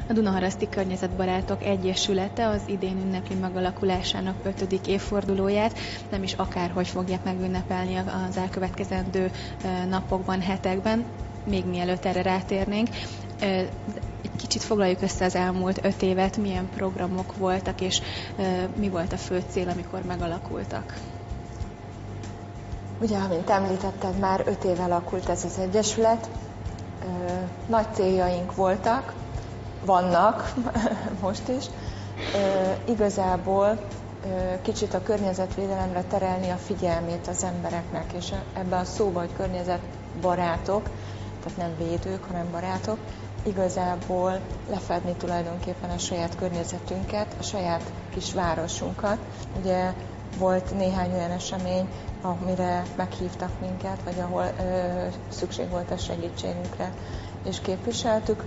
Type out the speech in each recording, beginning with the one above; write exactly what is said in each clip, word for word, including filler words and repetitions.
A Dunaharaszti Környezetbarátok Egyesülete az idén ünnepli megalakulásának ötödik évfordulóját, nem is akárhogy fogják megünnepelni az elkövetkezendő napokban, hetekben, még mielőtt erre rátérnénk. Egy kicsit foglaljuk össze az elmúlt öt évet, milyen programok voltak, és mi volt a fő cél, amikor megalakultak. Ugye, amint említetted, már öt éve alakult ez az egyesület. Nagy céljaink voltak, vannak most is. Igazából kicsit a környezetvédelemre terelni a figyelmét az embereknek, és ebben a szóban, hogy környezetbarátok, tehát nem védők, hanem barátok, igazából lefedni tulajdonképpen a saját környezetünket, a saját kis városunkat. Ugye volt néhány olyan esemény, amire meghívtak minket, vagy ahol ö, szükség volt a segítségünkre, és képviseltük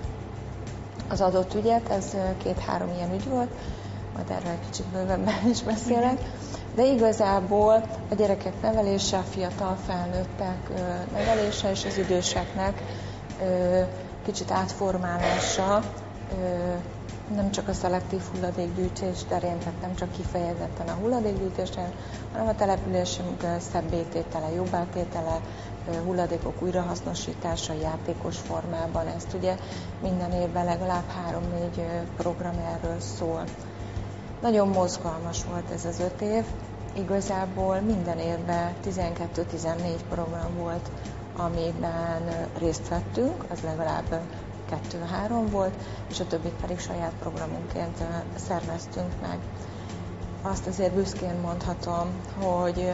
az adott ügyet. Ez két-három ilyen ügy volt, majd erről egy kicsit bővebben is beszélek. De igazából a gyerekek nevelése, a fiatal felnőttek ö, nevelése és az időseknek ö, kicsit átformálása, ö, nem csak a szelektív hulladékgyűjtés terén, tehát nem csak kifejezetten a hulladékgyűjtés terén, hanem a településünk szebbé tétele, jobbá tétele, hulladékok újrahasznosítása játékos formában. Ezt ugye minden évben legalább három-négy program erről szól. Nagyon mozgalmas volt ez az öt év. Igazából minden évben tizenkettő-tizennégy program volt, amiben részt vettünk, az legalább kettő-három volt, és a többit pedig saját programunként szerveztünk meg. Azt azért büszkén mondhatom, hogy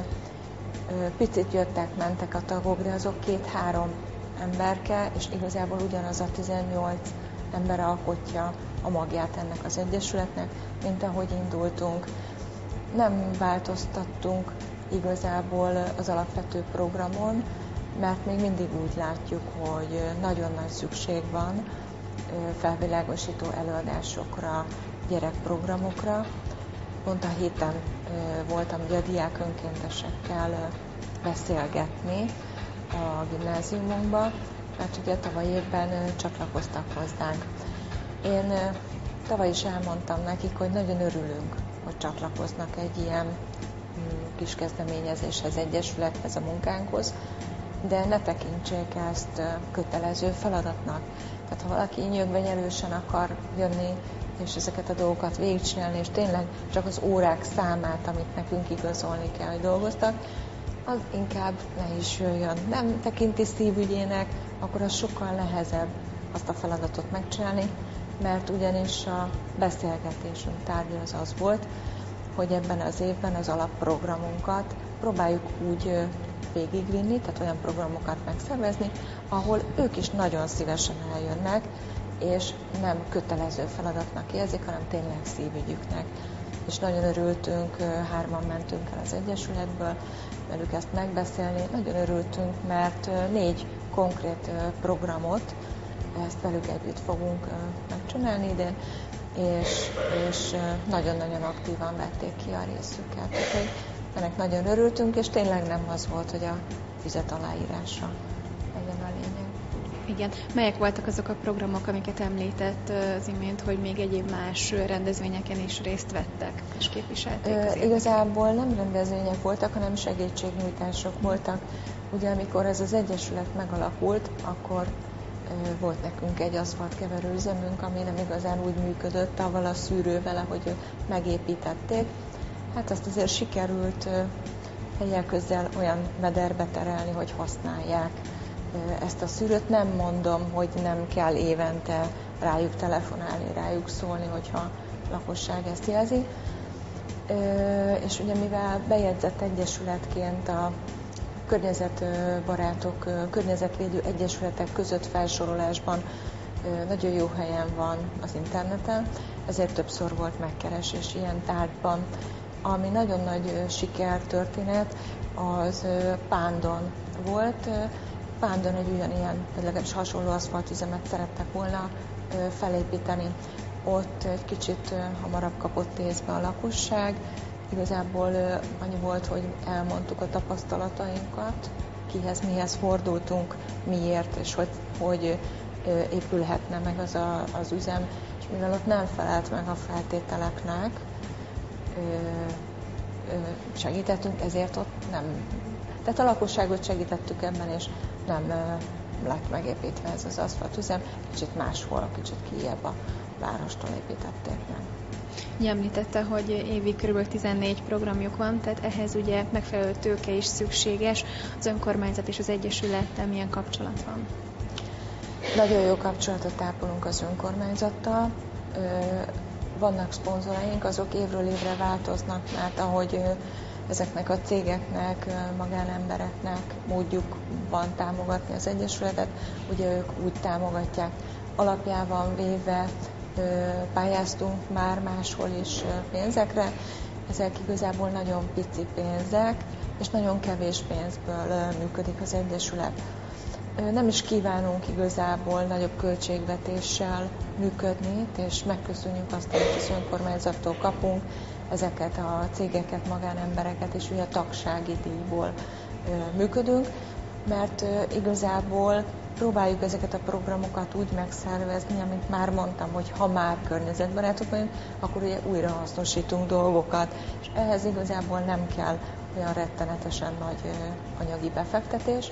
picit jöttek, mentek a tagok, de azok két-három emberke, és igazából ugyanaz a tizennyolc ember alkotja a magját ennek az egyesületnek, mint ahogy indultunk. Nem változtattunk igazából az alapvető programon, mert még mindig úgy látjuk, hogy nagyon nagy szükség van felvilágosító előadásokra, gyerekprogramokra. Pont a héten voltam ugye a diák önkéntesekkel beszélgetni a gimnáziumunkban, mert ugye tavaly évben csatlakoztak hozzánk. Én tavaly is elmondtam nekik, hogy nagyon örülünk, hogy csatlakoznak egy ilyen kis kezdeményezéshez, egyesülethez, a munkánkhoz, de ne tekintsék ezt kötelező feladatnak. Tehát ha valaki nyögvenyelősen akar jönni, és ezeket a dolgokat végigcsinálni, és tényleg csak az órák számát, amit nekünk igazolni kell, hogy dolgoztak, az inkább ne is jöjjön. Nem tekinti szívügyének, akkor az sokkal nehezebb azt a feladatot megcsinálni, mert ugyanis a beszélgetésünk tárgya az az volt, hogy ebben az évben az alapprogramunkat próbáljuk úgy végigvinni, tehát olyan programokat megszervezni, ahol ők is nagyon szívesen eljönnek, és nem kötelező feladatnak érzik, hanem tényleg szívügyüknek. És nagyon örültünk, hárman mentünk el az Egyesületből, velük ezt megbeszélni. Nagyon örültünk, mert négy konkrét programot, ezt velük együtt fogunk megcsinálni idén, és, és nagyon-nagyon aktívan vették ki a részüket. Úgyhogy ennek nagyon örültünk, és tényleg nem az volt, hogy a füzet aláírása legyen a lényeg. Igen. Melyek voltak azok a programok, amiket említett az imént, hogy még egyéb más rendezvényeken is részt vettek és képviselték? E, igazából nem rendezvények voltak, hanem segítségnyújtások voltak. Ugye amikor ez az egyesület megalakult, akkor e, volt nekünk egy aszfaltkeverő üzemünk, ami nem igazán úgy működött, avval a szűrővel, ahogy megépítették. Hát azt azért sikerült e, helyek közel olyan mederbe terelni, hogy használják ezt a szűrőt. Nem mondom, hogy nem kell évente rájuk telefonálni, rájuk szólni, hogyha a lakosság ezt jelzi. És ugye mivel bejegyzett egyesületként a környezetbarátok, környezetvédő egyesületek között felsorolásban nagyon jó helyen van az interneten, ezért többször volt megkeresés ilyen tárgyban. Ami nagyon nagy sikertörténet, az Pándon volt. Pándon egy ugyanilyen, vagy legalábbis hasonló aszfaltüzemet szerettek volna felépíteni. Ott egy kicsit hamarabb kapott észbe a lakosság. Igazából annyi volt, hogy elmondtuk a tapasztalatainkat, kihez, mihez fordultunk, miért, és hogy, hogy épülhetne meg az a, az üzem, és mivel ott nem felelt meg a feltételeknek, segítettünk, ezért ott nem. Tehát a lakosságot segítettük ebben, és nem lett megépítve ez az aszfaltüzem, kicsit máshol, kicsit kijebb a várostól építették meg. Említette, hogy évig kb. tizennégy programjuk van, tehát ehhez ugye megfelelő tőke is szükséges. Az önkormányzat és az egyesülettel milyen kapcsolat van? Nagyon jó kapcsolatot ápolunk az önkormányzattal. Vannak szponzoraink, azok évről évre változnak, mert ahogy ezeknek a cégeknek, magánembereknek módjuk van támogatni az egyesületet, ugye ők úgy támogatják. Alapjában véve pályáztunk már máshol is pénzekre, ezek igazából nagyon pici pénzek, és nagyon kevés pénzből működik az egyesület. Nem is kívánunk igazából nagyobb költségvetéssel működni, és megköszönjük azt, amit az önkormányzattól kapunk, ezeket a cégeket, magánembereket, és ugye a tagsági díjból működünk, mert igazából próbáljuk ezeket a programokat úgy megszervezni, amit már mondtam, hogy ha már környezetbarátok vagyunk, akkor ugye újra hasznosítunk dolgokat, és ehhez igazából nem kell olyan rettenetesen nagy anyagi befektetés,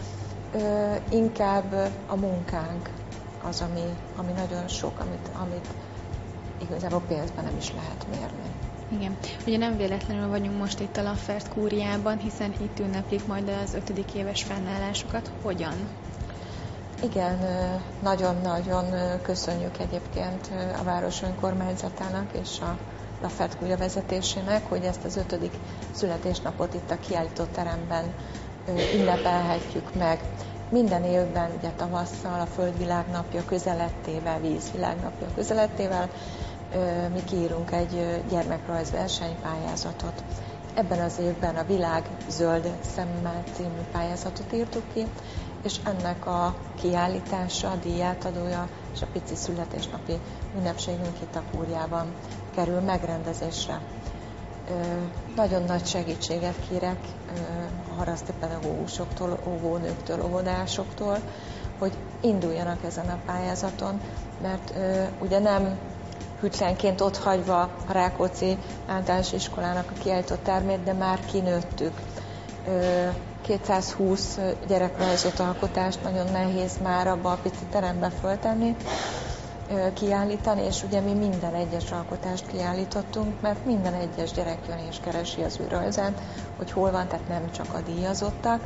inkább a munkánk az, ami, ami nagyon sok, amit, amit igazából pénzben nem is lehet mérni. Igen. Ugye nem véletlenül vagyunk most itt a Laffert kúriában, hiszen itt ünneplik majd az ötödik éves fennállásukat. Hogyan? Igen, nagyon-nagyon köszönjük egyébként a város önkormányzatának és a Laffert kúria vezetésének, hogy ezt az ötödik születésnapot itt a kiállítóteremben ünnepelhetjük meg. Minden évben, ugye tavasszal, a Földvilágnapja közelettével, Vízvilágnapja közelettével mi kiírunk egy gyermekrajz versenypályázatot. Ebben az évben a Világ zöld szemmel című pályázatot írtuk ki, és ennek a kiállítása, a díjátadója és a pici születésnapi ünnepségünk itt a kúriában kerül megrendezésre. Nagyon nagy segítséget kérek a haraszti pedagógusoktól, óvónőktől, óvodásoktól, hogy induljanak ezen a pályázaton, mert ugye nem hűtlenként ott hagyva a Rákóczi általános iskolának a kiállított termét, de már kinőttük. kétszázhúsz gyerekrajzot, alkotást nagyon nehéz már abba a pici terembe föltenni, kiállítani, és ugye mi minden egyes alkotást kiállítottunk, mert minden egyes gyerek jön és keresi az ő rajzát, hogy hol van, tehát nem csak a díjazottak,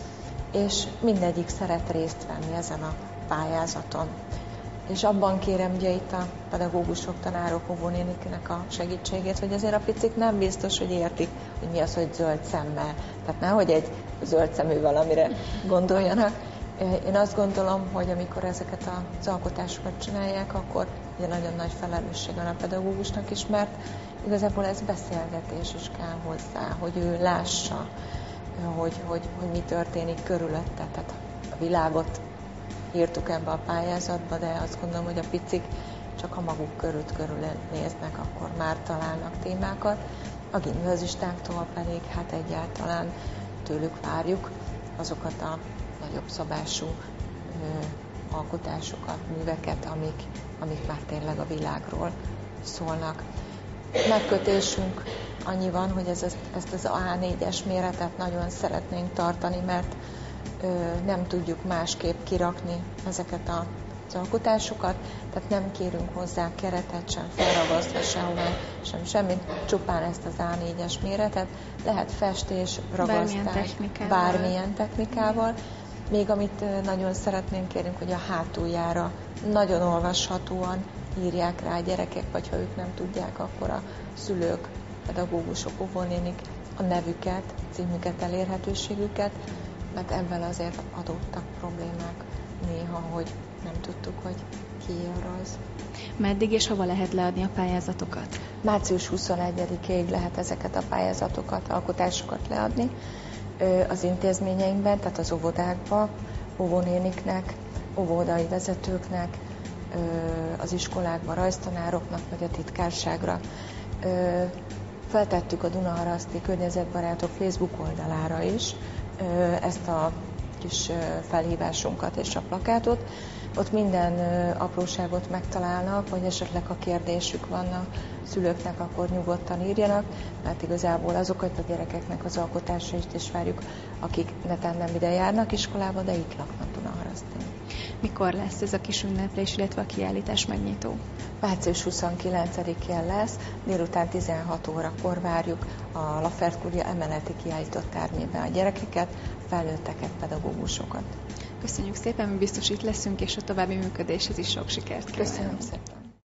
és mindegyik szeret részt venni ezen a pályázaton. És abban kérem ugye itt a pedagógusok, tanárok, óvónéniknek a segítségét, hogy azért a picik nem biztos, hogy értik, hogy mi az, hogy zöld szemmel. Tehát nehogy egy zöld szemű valamire gondoljanak. Én azt gondolom, hogy amikor ezeket az alkotásokat csinálják, akkor ugye nagyon nagy felelősség van a pedagógusnak is, mert igazából ez beszélgetés is kell hozzá, hogy ő lássa, hogy, hogy, hogy mi történik körülötte. Tehát a világot írtuk ebbe a pályázatba, de azt gondolom, hogy a picik csak ha maguk körült körül néznek, akkor már találnak témákat. A gimnazistáktól pedig hát egyáltalán tőlük várjuk azokat a nagyobb szabású ö, alkotásokat, műveket, amik, amik már tényleg a világról szólnak. Megkötésünk annyi van, hogy ez, ezt az á négyes méretet nagyon szeretnénk tartani, mert ö, nem tudjuk másképp kirakni ezeket a az alkotásokat, tehát nem kérünk hozzá keretet, sem felragasztva, sehová, sem semmit, csupán ezt az á négyes méretet. Lehet festés, ragasztás, bármilyen technikával. bármilyen technikával. Még amit nagyon szeretnénk kérünk, hogy a hátuljára nagyon olvashatóan írják rá a gyerekek, vagy ha ők nem tudják, akkor a szülők, pedagógusok, óvónénik a nevüket, címüket, elérhetőségüket, mert ebben azért adottak problémák néha, hogy nem tudtuk, hogy kié a rajz. Meddig és hova lehet leadni a pályázatokat? március huszonegyedikéig lehet ezeket a pályázatokat, alkotásokat leadni az intézményeinkben, tehát az óvodákba, óvónéniknek, óvodai vezetőknek, az iskolákban, rajztanároknak, vagy a titkárságra. Feltettük a Dunaharaszti Környezetbarátok Facebook oldalára is ezt a kis felhívásunkat és a plakátot, Ott minden apróságot megtalálnak, vagy esetleg ha kérdésük van a szülőknek, akkor nyugodtan írjanak, mert igazából azokat a gyerekeknek az alkotásait is várjuk, akik netán nem ide járnak iskolába, de itt laknak Dunaharasztin. Mikor lesz ez a kis ünneplés, illetve a kiállítás megnyitó? március huszonkilencedikén lesz, délután tizenhat órakor várjuk a Lafert Kuria emeleti kiállított termében a gyerekeket, felnőtteket, pedagógusokat. Köszönjük szépen, mi biztos itt leszünk, és a további működéshez is sok sikert kívánunk. Köszönöm szépen.